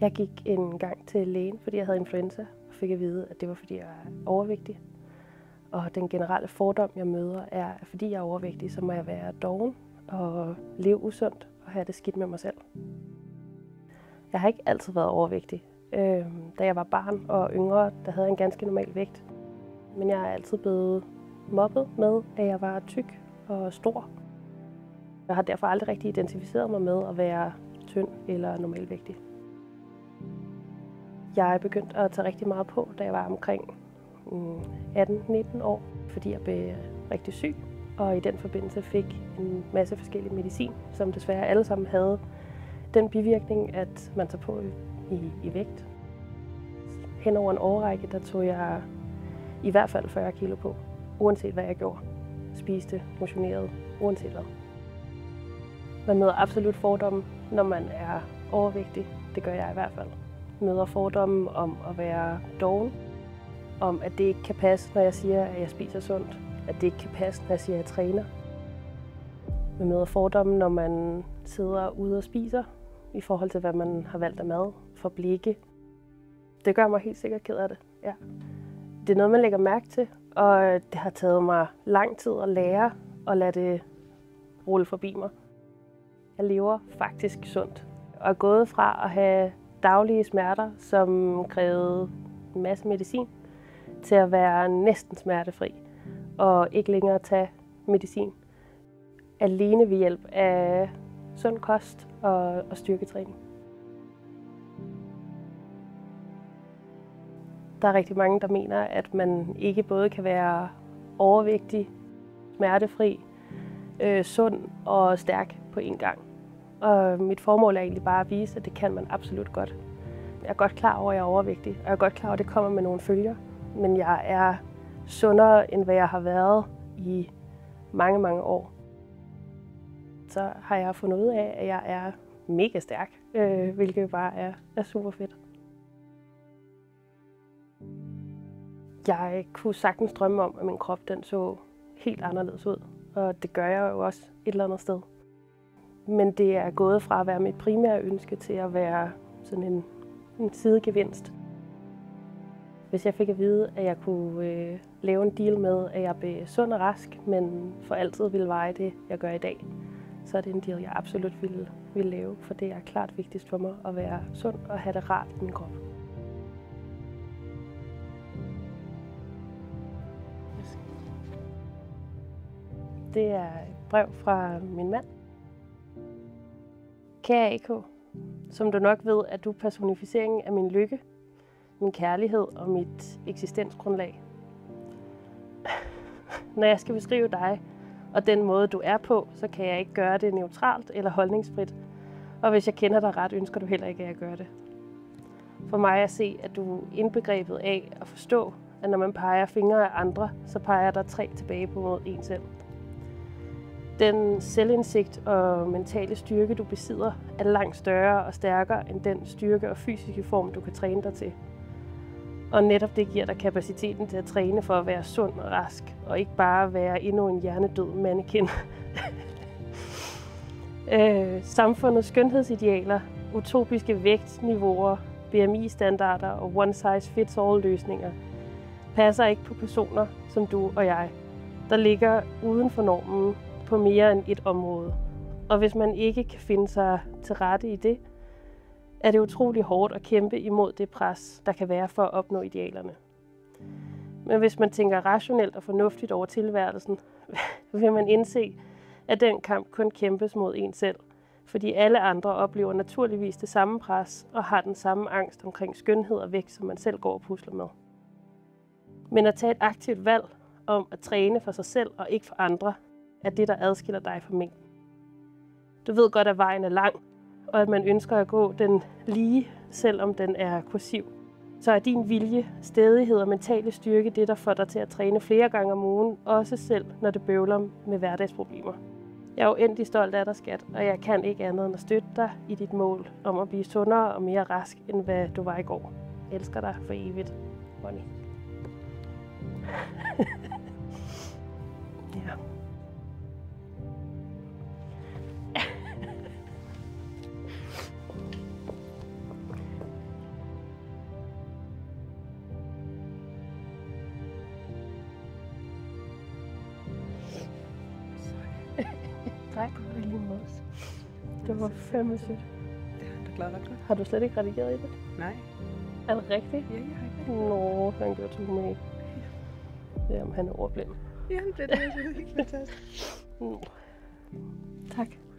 Jeg gik en gang til lægen, fordi jeg havde influenza, og fik at vide, at det var, fordi jeg er overvægtig. Og den generelle fordom, jeg møder, er, at fordi jeg er overvægtig, så må jeg være doven og leve usundt og have det skidt med mig selv. Jeg har ikke altid været overvægtig. Da jeg var barn og yngre, der havde jeg en ganske normal vægt. Men jeg er altid blevet mobbet med, at jeg var tyk og stor. Jeg har derfor aldrig rigtig identificeret mig med at være tynd eller normalvægtig. Jeg begyndte at tage rigtig meget på, da jeg var omkring 18-19 år, fordi jeg blev rigtig syg. Og i den forbindelse fik en masse forskellige medicin, som desværre alle sammen havde den bivirkning, at man tager på i vægt. Hen over en årrække, der tog jeg i hvert fald 40 kilo på, uanset hvad jeg gjorde. Spiste, motionerede, uanset hvad. Man møder absolut fordomme, når man er overvægtig. Det gør jeg i hvert fald. Man møder fordomme om at være doven, om at det ikke kan passe, når jeg siger, at jeg spiser sundt. At det ikke kan passe, når jeg siger, at jeg træner. Man møder fordomme, når man sidder ude og spiser, i forhold til, hvad man har valgt af mad, for blikke. Det gør mig helt sikkert ked af det, ja. Det er noget, man lægger mærke til, og det har taget mig lang tid at lære at lade det rulle forbi mig. Jeg lever faktisk sundt, og er gået fra at have daglige smerter, som krævede en masse medicin, til at være næsten smertefri, og ikke længere tage medicin. Alene ved hjælp af sund kost og styrketræning. Der er rigtig mange, der mener, at man ikke både kan være overvægtig, smertefri, sund og stærk på én gang. Og mit formål er egentlig bare at vise, at det kan man absolut godt. Jeg er godt klar over, at jeg er overvægtig, og jeg er godt klar over, at det kommer med nogle følger. Men jeg er sundere, end hvad jeg har været i mange, mange år. Så har jeg fundet ud af, at jeg er mega stærk, hvilket bare er super fedt. Jeg kunne sagtens drømme om, at min krop den så helt anderledes ud, og det gør jeg jo også et eller andet sted. Men det er gået fra at være mit primære ønske til at være sådan en sidegevinst. Hvis jeg fik at vide, at jeg kunne lave en deal med, at jeg blev sund og rask, men for altid ville veje det, jeg gør i dag, så er det en deal, jeg absolut ville lave, for det er klart vigtigst for mig at være sund og have det rart i min krop. Det er et brev fra min mand. Kære AK, som du nok ved, er du personificeringen af min lykke, min kærlighed og mit eksistensgrundlag. Når jeg skal beskrive dig og den måde, du er på, så kan jeg ikke gøre det neutralt eller holdningsfrit. Og hvis jeg kender dig ret, ønsker du heller ikke, at jeg gør det. For mig at se, at du er indbegrebet af at forstå, at når man peger fingre af andre, så peger der 3 tilbage på mod en selv. Den selvindsigt og mentale styrke, du besidder, er langt større og stærkere end den styrke og fysiske form, du kan træne dig til. Og netop det giver dig kapaciteten til at træne for at være sund og rask, og ikke bare være endnu en hjernedød mannequin. Samfundets skønhedsidealer, utopiske vægtniveauer, BMI-standarder og one-size-fits-all-løsninger passer ikke på personer som du og jeg, der ligger uden for normen på mere end et område. Og hvis man ikke kan finde sig til rette i det, er det utrolig hårdt at kæmpe imod det pres, der kan være for at opnå idealerne. Men hvis man tænker rationelt og fornuftigt over tilværelsen, vil man indse, at den kamp kun kæmpes mod en selv, fordi alle andre oplever naturligvis det samme pres og har den samme angst omkring skønhed og vægt, som man selv går og pusler med. Men at tage et aktivt valg om at træne for sig selv og ikke for andre, er det, der adskiller dig fra mængden. Du ved godt, at vejen er lang, og at man ønsker at gå den lige, selvom den er kursiv. Så er din vilje, stædighed og mentale styrke det, der får dig til at træne flere gange om ugen, også selv når det bøvler med hverdagsproblemer. Jeg er uendelig stolt af dig, skat, og jeg kan ikke andet end at støtte dig i dit mål om at blive sundere og mere rask, end hvad du var i går. Jeg elsker dig for evigt, Bonnie. Ja. Nej, på lige måde. Det var fandme sødt. Ja, du klarer ret godt. Har du slet ikke redigeret i det? Nej. Er det rigtigt? Ja, jeg har ikke. Nå, han gjorde til mig. Jamen, han er ordblind. Ja, det er det, jeg synes. Fantastisk. Tak.